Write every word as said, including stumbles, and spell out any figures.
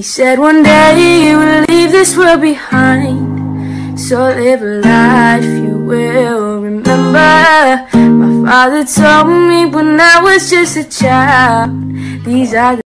said one day you would leave this world behind, so live a life you will remember. My father told me when I was just a child, these are the